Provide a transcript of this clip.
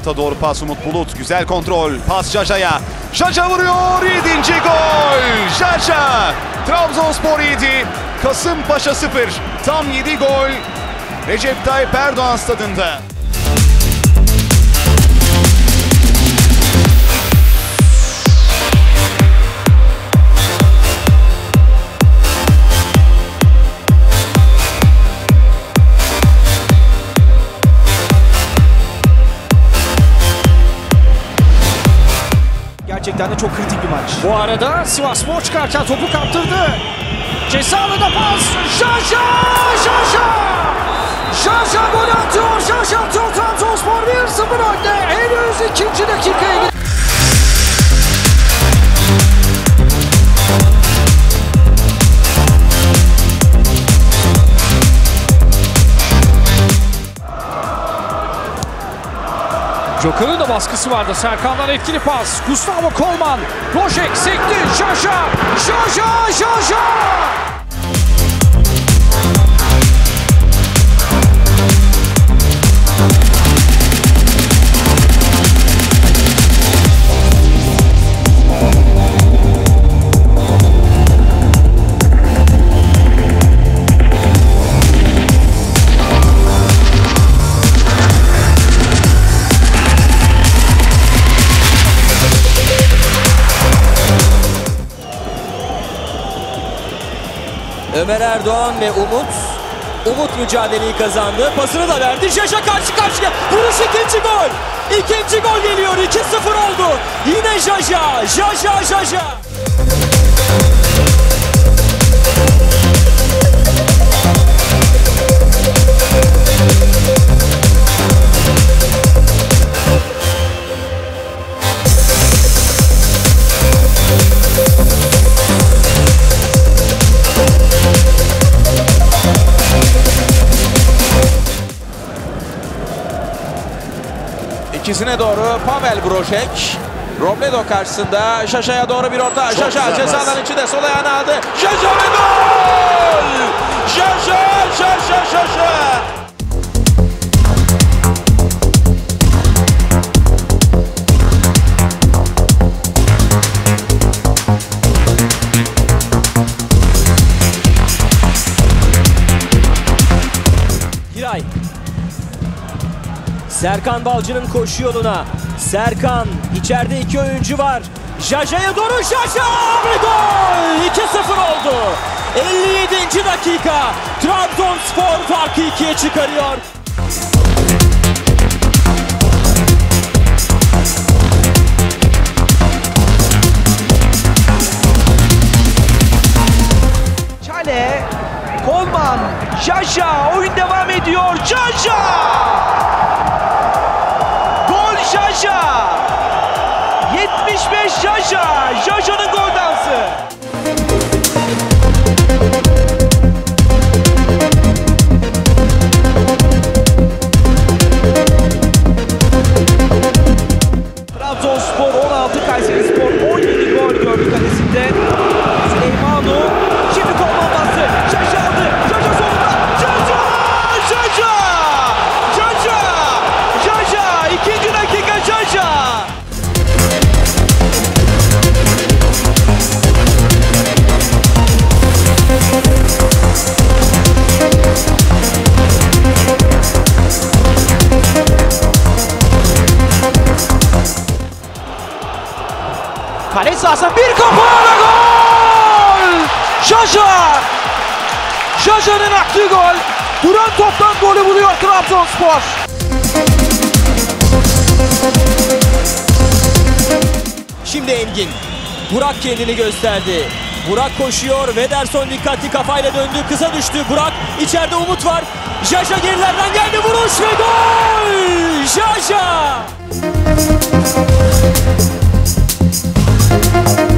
Umut'a doğru pas. Umut Bulut. Güzel kontrol. Pas Jaja'ya. Jaja vuruyor. 7. gol. Jaja. Trabzonspor 7. Kasımpaşa 0. Tam 7 gol. Recep Tayyip Erdoğan stadında. Gerçekten de çok kritik bir maç. Bu arada Sivasspor çıkarken topu kaptırdı. Cezalı da pas. Jaja! Jaja! Jaja gol atıyor. Jaja atıyor. Trabzonspor 1-0 önde. Henüz 2. dakikaya Joker'ın da baskısı vardı. Serkan'dan etkili pas. Gustavo Kolman. Rojek sekti. Jaja! Jaja! Jaja! Ömer Erdoğan ve Umut mücadeleyi kazandı. Pasını da verdi. Jaja karşı karşıya. Vuruş 2. gol. 2. gol geliyor. 2-0 oldu. Yine Jaja. Jaja. Jaja. İkisine doğru Pavel Brožek. Robledo karşısında Jaja'ya doğru bir orta. Jaja cezaların içinde sol ayağını aldı. Jaja ve gol! Jaja! Jaja! Jaja! Giray. Serkan Balcı'nın koşu yoluna. Serkan, içeride 2 oyuncu var. Jaja'ya doğru Jaja ve gol! 2-0 oldu. 57. dakika. Trabzonspor farkı 2'ye çıkarıyor. Çale, Kolman, Jaja, oyun devam ediyor. Jaja! Jaja! 75 Jaja! Jaja'nın gol dansı! Trabzonspor 16, Kayserispor 17 gol gördü kalesinde. Süleymanu şimdi Kolman bastı. Jaja aldı. Jaja solunda. Jaja! Jaja! Jaja! Jaja! 2. dakika Jaja! Kale sahasına bir kafa ve gol! Jaja! Jaja'nın attığı gol. Duran toptan golü buluyor Trabzonspor. Şimdi Engin. Burak kendini gösterdi. Burak koşuyor. Vederson dikkatli kafayla döndü. Kısa düştü. Burak. İçeride Umut var. Jaja gerilerden geldi. Vuruş ve gol! Jaja!